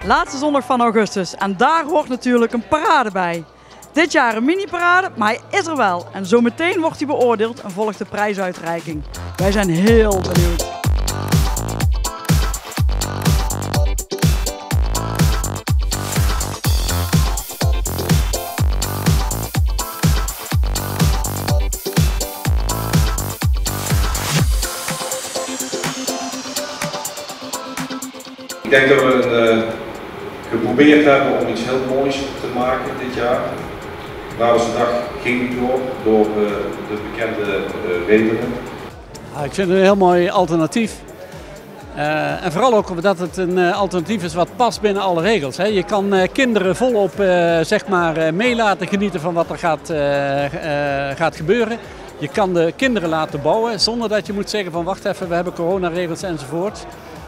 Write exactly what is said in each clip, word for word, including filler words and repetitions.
Laatste zondag van augustus en daar hoort natuurlijk een parade bij. Dit jaar een mini-parade, maar hij is er wel. En zometeen wordt hij beoordeeld en volgt de prijsuitreiking. Wij zijn heel benieuwd. Ik denk dat we een, uh, geprobeerd hebben om iets heel moois te maken dit jaar. Wouwse dag ging niet door, door uh, de bekende uh, redenen. Ja, ik vind het een heel mooi alternatief. Uh, en vooral ook omdat het een uh, alternatief is wat past binnen alle regels. Hè. Je kan uh, kinderen volop uh, zeg maar, uh, mee laten genieten van wat er gaat, uh, uh, gaat gebeuren. Je kan de kinderen laten bouwen zonder dat je moet zeggen van wacht even, we hebben coronaregels enzovoort.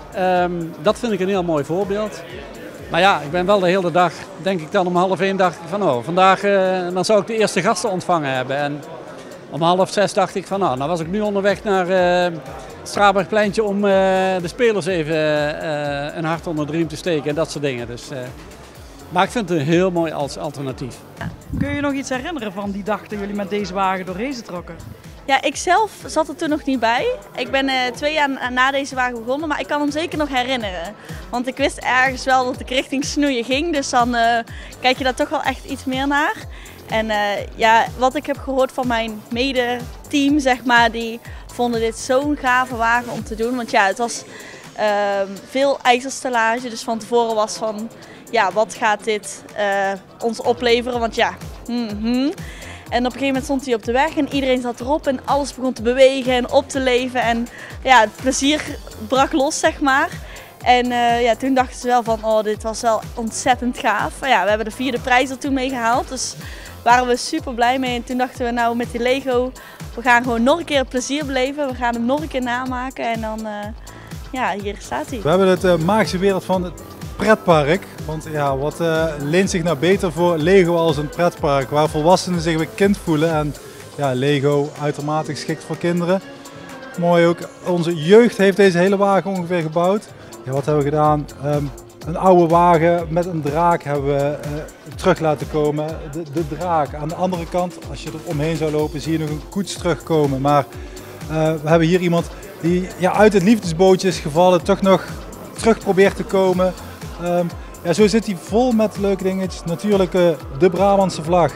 Um, dat vind ik een heel mooi voorbeeld. Maar ja, ik ben wel de hele dag, denk ik dan om half één dacht ik van oh, vandaag uh, dan zou ik de eerste gasten ontvangen hebben. En om half zes dacht ik van nou, dan was ik nu onderweg naar uh, het Straabergpleintje om uh, de spelers even uh, een hart onder de riem te steken en dat soort dingen. Dus, uh, maar ik vind het een heel mooi als alternatief. Kun je je nog iets herinneren van die dag dat jullie met deze wagen door Hezen trokken? Ja, ik zelf zat er toen nog niet bij. Ik ben uh, twee jaar na deze wagen begonnen, maar ik kan hem zeker nog herinneren. Want ik wist ergens wel dat ik richting snoeien ging, dus dan uh, kijk je daar toch wel echt iets meer naar. En uh, ja, wat ik heb gehoord van mijn mede-team, zeg maar, die vonden dit zo'n gave wagen om te doen. Want ja, het was uh, veel ijzerstellage, dus van tevoren was van, ja, wat gaat dit uh, ons opleveren? Want ja, mm-hmm. En op een gegeven moment stond hij op de weg en iedereen zat erop en alles begon te bewegen en op te leven. En ja, het plezier brak los, zeg maar. En uh, ja, toen dachten ze wel van, oh, dit was wel ontzettend gaaf. Maar ja, we hebben de vierde prijs er toen mee gehaald, dus waren we super blij mee. En toen dachten we, nou, met die Lego, we gaan gewoon nog een keer het plezier beleven. We gaan hem nog een keer namaken en dan, uh, ja, hier staat hij. We hebben het uh, magische wereld van het pretpark. Want ja, wat uh, leent zich nou beter voor Lego als een pretpark, waar volwassenen zich weer kind voelen. En ja, Lego uitermate geschikt voor kinderen. Mooi ook, onze jeugd heeft deze hele wagen ongeveer gebouwd. Ja, wat hebben we gedaan? Um, een oude wagen met een draak hebben we uh, terug laten komen. De, de draak. Aan de andere kant, als je er omheen zou lopen, zie je nog een koets terugkomen. Maar uh, we hebben hier iemand die ja, uit het liefdesbootje is gevallen, toch nog terug probeert te komen. Um, ja, zo zit hij vol met leuke dingetjes. Natuurlijk uh, de Brabantse vlag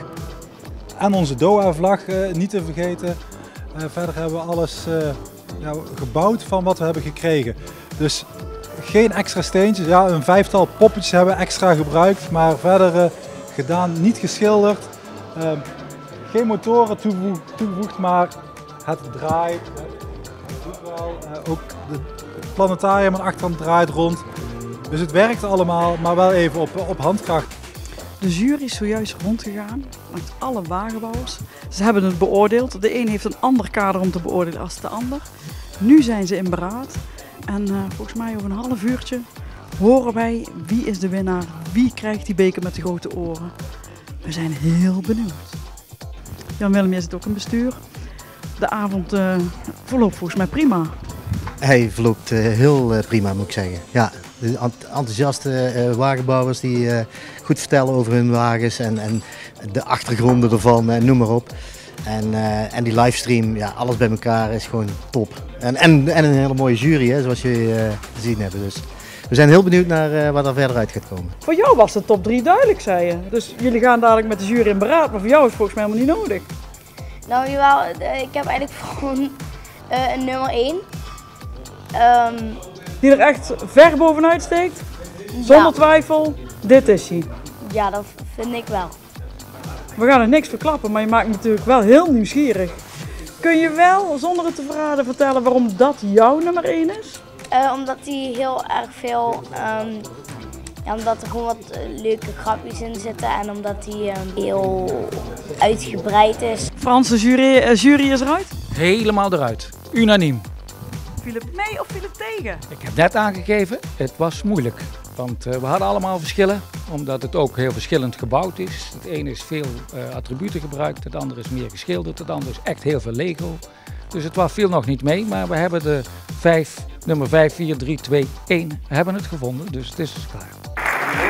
en onze D O A-vlag uh, niet te vergeten. Uh, verder hebben we alles uh, ja, gebouwd van wat we hebben gekregen. Dus geen extra steentjes. Ja, een vijftal poppetjes hebben we extra gebruikt, maar verder uh, gedaan, niet geschilderd. Uh, geen motoren toegevoegd, toegevoegd, maar het draait. Het doet wel. Uh, ook de, het planetarium aan de achterkant draait rond. Dus het werkt allemaal, maar wel even op, op handkracht. De jury is zojuist rondgegaan met alle wagenbouwers. Ze hebben het beoordeeld. De een heeft een ander kader om te beoordelen als de ander. Nu zijn ze in beraad. En uh, volgens mij over een half uurtje horen wij wie is de winnaar. Wie krijgt die beker met de grote oren. We zijn heel benieuwd. Jan-Willem, jij zit ook in bestuur. De avond uh, verloopt volgens mij prima. Hij verloopt uh, heel uh, prima, moet ik zeggen. Ja, de enthousiaste uh, wagenbouwers die uh, goed vertellen over hun wagens en, en de achtergronden ervan, uh, noem maar op. En, uh, en die livestream, ja, alles bij elkaar is gewoon top. En, en, en een hele mooie jury, hè, zoals jullie uh, gezien hebben. Dus we zijn heel benieuwd naar uh, wat er verder uit gaat komen. Voor jou was de top drie duidelijk, zei je. Dus jullie gaan dadelijk met de jury in beraad, maar voor jou is het volgens mij helemaal niet nodig. Nou jawel, ik heb eigenlijk gewoon uh, een nummer één. Um, Die er echt ver bovenuit steekt? Zonder ja. twijfel, dit is hij. Ja, dat vind ik wel. We gaan er niks verklappen, maar je maakt me natuurlijk wel heel nieuwsgierig. Kun je wel, zonder het te verraden, vertellen waarom dat jouw nummer één is? Uh, omdat hij heel erg veel, um, ja, omdat er gewoon wat uh, leuke grapjes in zitten en omdat hij um, heel uitgebreid is. Frans, de jury, uh, jury is eruit? Helemaal eruit. Unaniem. Viel het mee of viel het tegen? Ik heb net aangegeven, het was moeilijk. Want uh, we hadden allemaal verschillen, omdat het ook heel verschillend gebouwd is. Het ene is veel uh, attributen gebruikt, het andere is meer geschilderd, het andere is echt heel veel Lego. Dus het was, viel nog niet mee, maar we hebben de vijf, nummer vijf, vier, drie, twee, één hebben het gevonden, dus het is klaar.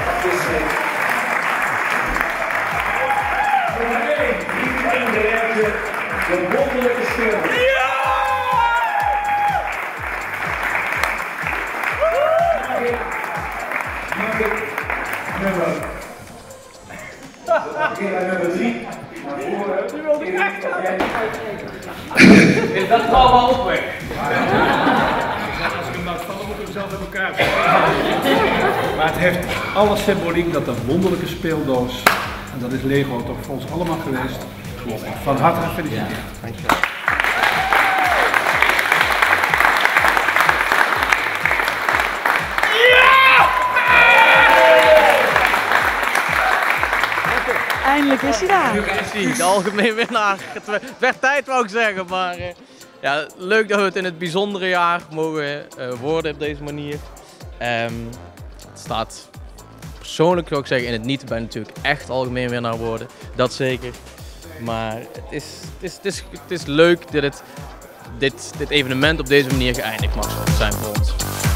De wonderlijke speeldoos. Ja! Mag ik nummer... Begin bij nummer drie. Maar voor... Die wilde ik echt hebben. Dat valt wel op weg. Als ik hem nou staan, dan moet ik hem zelf in elkaar zetten. Maar het heeft alle symboliek dat een wonderlijke speeldoos, en dat is Lego toch voor ons allemaal geweest. Van harte gefeliciteerd. Ja, dankjewel. Ja! Eindelijk is hij daar. Nu is hij, de algemeen winnaar. Het werd tijd, wou ik zeggen, maar uh, ja, leuk dat we het in het bijzondere jaar mogen uh, worden op deze manier. Um, het staat persoonlijk, zou ik zeggen, in het niet bij natuurlijk echt algemeen winnaar worden. Dat zeker. Maar het is, het is, het is, het is leuk dat het, dit, dit evenement op deze manier geëindigd mag zijn voor ons.